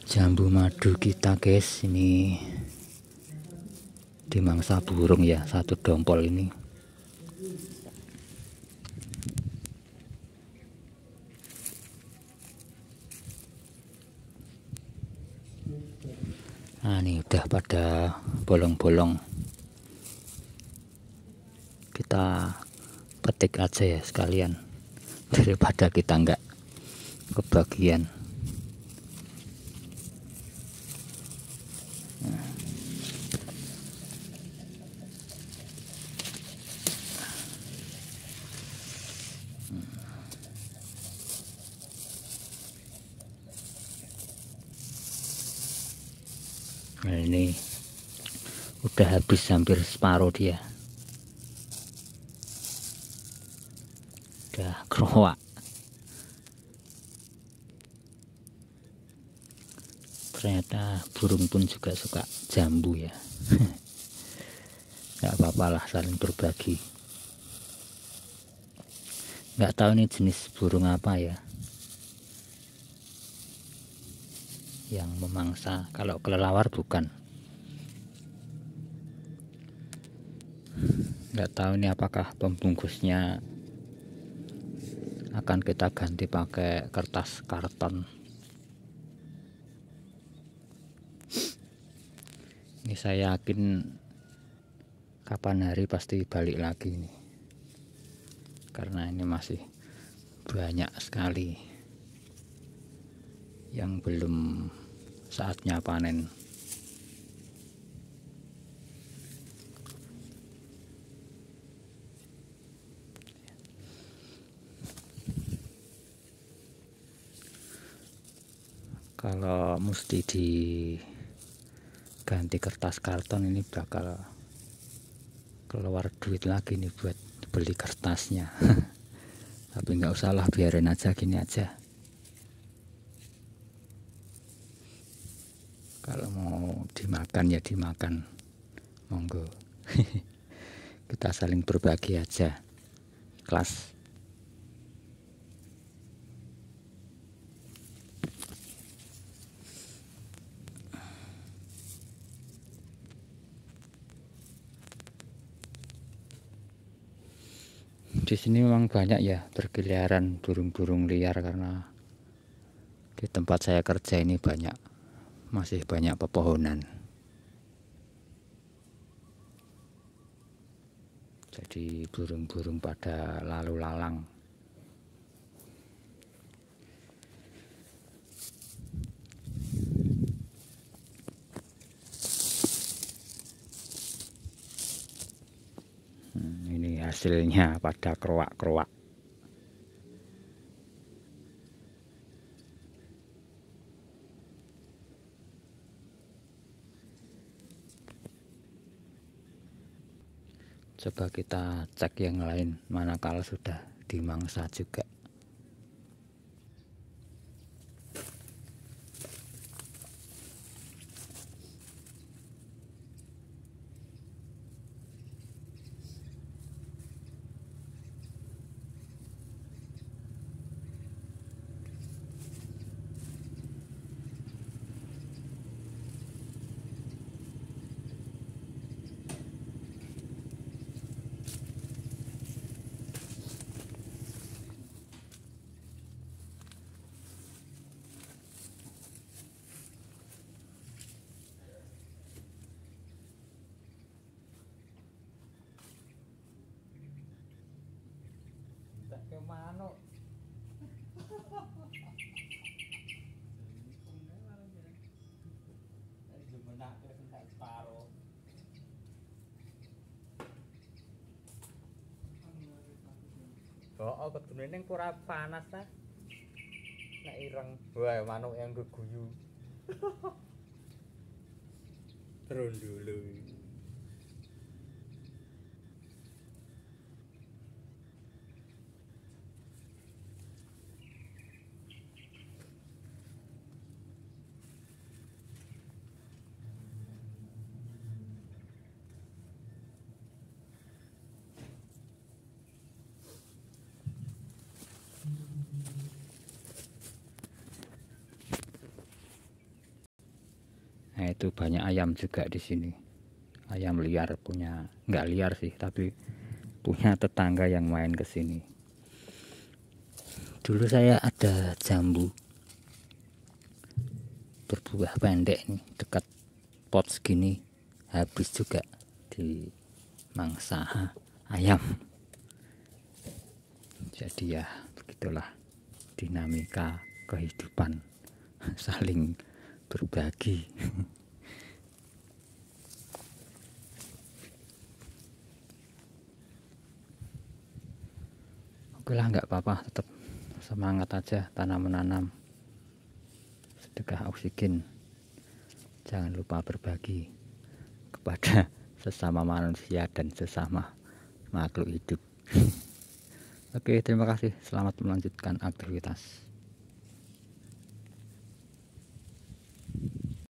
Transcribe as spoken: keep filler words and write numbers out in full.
Jambu madu kita guys, ini dimangsa burung ya, satu dompol ini. Nah ini udah pada bolong-bolong, kita petik aja ya sekalian daripada kita nggak kebagian. Nah ini udah habis hampir separuh dia, udah keroak. Ternyata burung pun juga suka jambu ya. Nggak apa-apa lah, saling berbagi. Nggak tahu ini jenis burung apa ya yang memangsa. Kalau kelelawar bukan. Nggak tahu ini apakah pembungkusnya akan kita ganti pakai kertas karton. Ini saya yakin kapan hari pasti balik lagi nih, karena ini masih banyak sekali yang belum saatnya panen. Kalau mesti diganti kertas karton ini bakal keluar duit lagi nih buat beli kertasnya. Tapi nggak usah lah, biarin aja gini aja. Kalau mau dimakan ya dimakan, monggo. Kita saling berbagi aja, kelas. Di sini memang banyak ya berkeliaran burung-burung liar, karena di tempat saya kerja ini banyak, masih banyak pepohonan. Jadi burung-burung pada lalu lalang. Hmm, ini hasilnya pada keroak-keroak. Coba kita cek yang lain, manakala sudah dimangsa juga. Ke manuk. Oh, ketune ning ora panas ta. Nek ireng, wae manuk yang geguyu. Terus dulu. itu banyak ayam juga di sini. Ayam liar punya, nggak liar sih, tapi punya tetangga yang main ke sini. Dulu saya ada jambu berbuah pendek nih dekat pot segini, habis juga di mangsa ayam. Jadi ya begitulah dinamika kehidupan, saling berbagi. Oke lah, nggak apa-apa, tetap semangat aja tanam menanam, sedekah oksigen, jangan lupa berbagi kepada sesama manusia dan sesama makhluk hidup. Oke, terima kasih, selamat melanjutkan aktivitas.